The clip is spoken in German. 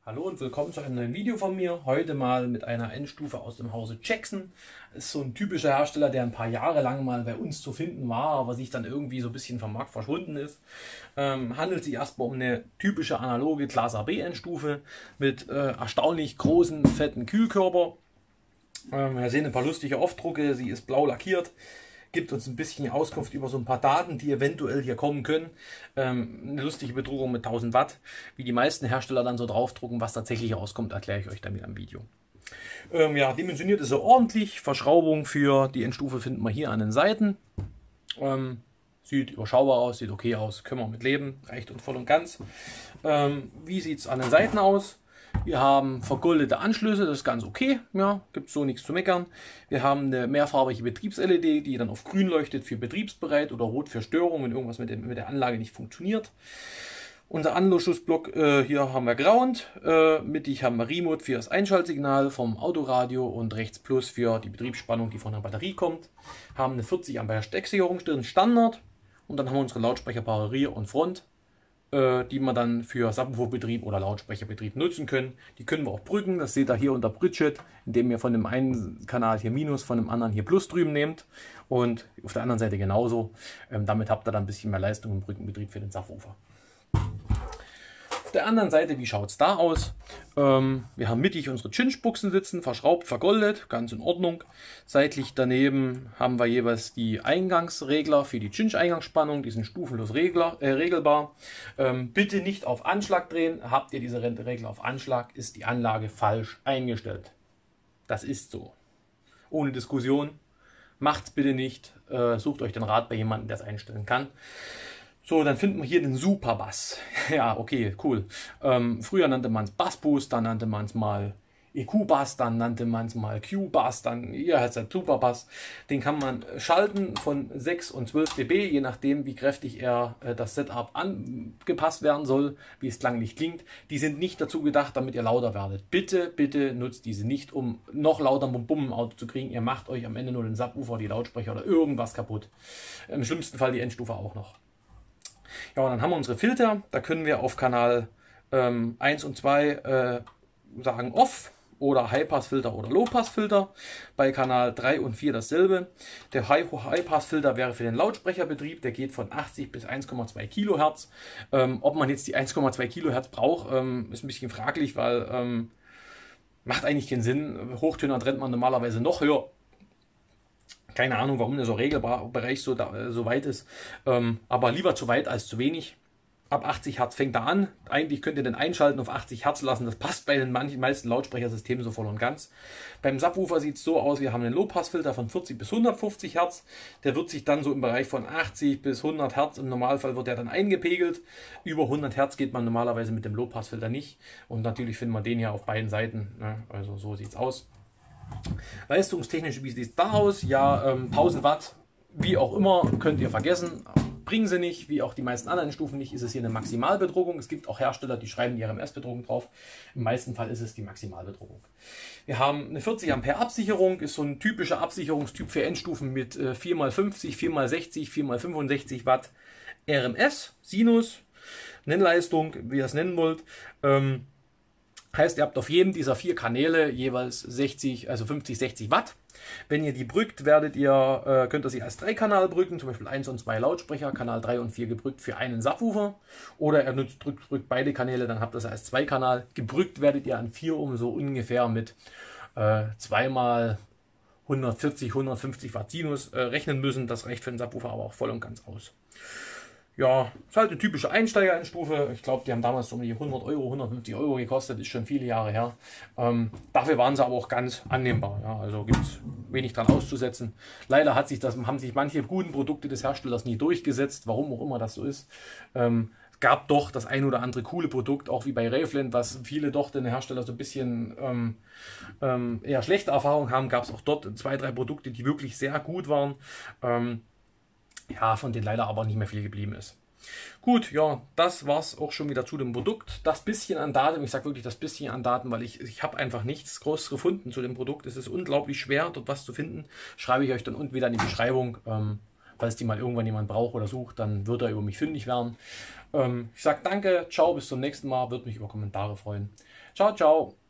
Hallo und willkommen zu einem neuen Video von mir. Heute mal mit einer Endstufe aus dem Hause Jackson. Ist so ein typischer Hersteller, der ein paar Jahre lang mal bei uns zu finden war, aber sich dann irgendwie so ein bisschen vom Markt verschwunden ist. Handelt sich erstmal um eine typische analoge Class AB Endstufe mit erstaunlich großen, fetten Kühlkörper. Wir sehen ein paar lustige Aufdrucke, sie ist blau lackiert. Gibt uns ein bisschen Auskunft über so ein paar Daten, die eventuell hier kommen können. Eine lustige Bedruckung mit 1000 Watt. Wie die meisten Hersteller dann so draufdrucken, was tatsächlich rauskommt, erkläre ich euch dann wieder im Video. Ja, dimensioniert ist er ordentlich. Verschraubung für die Endstufe finden wir hier an den Seiten. Sieht überschaubar aus, sieht okay aus, können wir mit leben, reicht uns voll und ganz. Wie sieht es an den Seiten aus? Wir haben vergoldete Anschlüsse, das ist ganz okay, ja, gibt so nichts zu meckern. Wir haben eine mehrfarbige Betriebs-LED, die dann auf grün leuchtet für betriebsbereit oder rot für Störung, wenn irgendwas mit der Anlage nicht funktioniert. Unser Anschlussblock hier haben wir Ground, mittig haben wir Remote für das Einschaltsignal vom Autoradio und rechts Plus für die Betriebsspannung, die von der Batterie kommt. Haben eine 40 Ampere Stecksicherung drin, Standard, und dann haben wir unsere Lautsprecherpaare Rear und Front, die man dann für Subwooferbetrieb oder Lautsprecherbetrieb nutzen können. Die können wir auch brücken, das seht ihr hier unter Bridget, indem ihr von dem einen Kanal hier Minus, von dem anderen hier Plus drüben nehmt und auf der anderen Seite genauso. Damit habt ihr dann ein bisschen mehr Leistung im Brückenbetrieb für den Subwoofer. Auf der anderen Seite, wie schaut es da aus? Wir haben mittig unsere Cinch-Buchsen sitzen, verschraubt, vergoldet, ganz in Ordnung. Seitlich daneben haben wir jeweils die Eingangsregler für die Cinch-Eingangsspannung, die sind stufenlos regelbar. Bitte nicht auf Anschlag drehen. Habt ihr diese Regler auf Anschlag, ist die Anlage falsch eingestellt. Das ist so. Ohne Diskussion. Macht's bitte nicht. Sucht euch den Rat bei jemandem, der es einstellen kann. So, dann finden wir hier den Superbass. Ja, okay, cool. Früher nannte man es Bassboost, dann nannte man es mal EQ-Bass, dann nannte man es mal Q-Bass, dann hier heißt es Superbass. Den kann man schalten von 6 und 12 dB, je nachdem, wie kräftig das Setup angepasst werden soll, wie es klanglich klingt. Die sind nicht dazu gedacht, damit ihr lauter werdet. Bitte, bitte nutzt diese nicht, um noch lauter Bum im Auto zu kriegen. Ihr macht euch am Ende nur den Subwoofer, die Lautsprecher oder irgendwas kaputt. Im schlimmsten Fall die Endstufe auch noch. Ja, und dann haben wir unsere Filter. Da können wir auf Kanal 1 und 2 sagen Off oder High-Pass-Filter oder Low-Pass-Filter. Bei Kanal 3 und 4 dasselbe. Der High-Pass-Filter wäre für den Lautsprecherbetrieb. Der geht von 80 bis 1,2 Kilohertz. Ob man jetzt die 1,2 Kilohertz braucht, ist ein bisschen fraglich, weil macht eigentlich keinen Sinn. Hochtöner trennt man normalerweise noch höher. Keine Ahnung, warum der so Regelbereich so weit ist. Aber lieber zu weit als zu wenig. Ab 80 Hertz fängt er an. Eigentlich könnt ihr den einschalten auf 80 Hertz lassen. Das passt bei den meisten Lautsprechersystemen so voll und ganz. Beim Subwoofer sieht es so aus, wir haben einen Low-Pass-Filter von 40 bis 150 Hertz. Der wird sich dann so im Bereich von 80 bis 100 Hertz, im Normalfall wird der dann eingepegelt. Über 100 Hertz geht man normalerweise mit dem Low-Pass-Filter nicht. Und natürlich finden wir den hier auf beiden Seiten. Ne? Also so sieht es aus. Leistungstechnisch, wie sieht es da aus? Ja, 1000 Watt, wie auch immer, könnt ihr vergessen. Bringen sie nicht, wie auch die meisten anderen Stufen nicht, ist es hier eine Maximalbedruckung. Es gibt auch Hersteller, die schreiben die RMS-Bedruckung drauf. Im meisten Fall ist es die Maximalbedruckung. Wir haben eine 40 Ampere Absicherung, ist so ein typischer Absicherungstyp für Endstufen mit 4x50, 4x60, 4x65 Watt RMS, Sinus, Nennleistung, wie ihr es nennen wollt. Heißt, ihr habt auf jedem dieser 4 Kanäle jeweils 60, also 50, 60 Watt. Wenn ihr die brückt, könnt ihr sie als 3-Kanal brücken, zum Beispiel 1 und 2 Lautsprecher, Kanal 3 und 4 gebrückt für einen Subwoofer. Oder ihr drückt beide Kanäle, dann habt ihr es als 2-Kanal. Gebrückt werdet ihr an 4 so ungefähr mit 2 mal 140, 150 Watt Sinus rechnen müssen. Das reicht für den Subwoofer aber auch voll und ganz aus. Ja, ist halt eine typische Einsteigerstufe. Ich glaube, die haben damals um die 100 Euro, 150 Euro gekostet, ist schon viele Jahre her. Dafür waren sie aber auch ganz annehmbar. Ja, also gibt es wenig dran auszusetzen. Leider haben sich manche guten Produkte des Herstellers nie durchgesetzt, warum auch immer das so ist. Es gab doch das ein oder andere coole Produkt, auch wie bei Raveland, was viele doch den Hersteller so ein bisschen eher schlechte Erfahrungen haben. Gab es auch dort 2, 3 Produkte, die wirklich sehr gut waren. Ja, von denen leider aber nicht mehr viel geblieben ist. Gut, ja, das war es auch schon wieder zu dem Produkt. Das bisschen an Daten, ich sage wirklich das bisschen an Daten, weil ich habe einfach nichts Großes gefunden zu dem Produkt. Es ist unglaublich schwer, dort was zu finden. Schreibe ich euch dann unten wieder in die Beschreibung. Falls die mal irgendwann jemand braucht oder sucht, dann wird er über mich fündig werden. Ich sage danke, ciao, bis zum nächsten Mal, würde mich über Kommentare freuen. Ciao, ciao.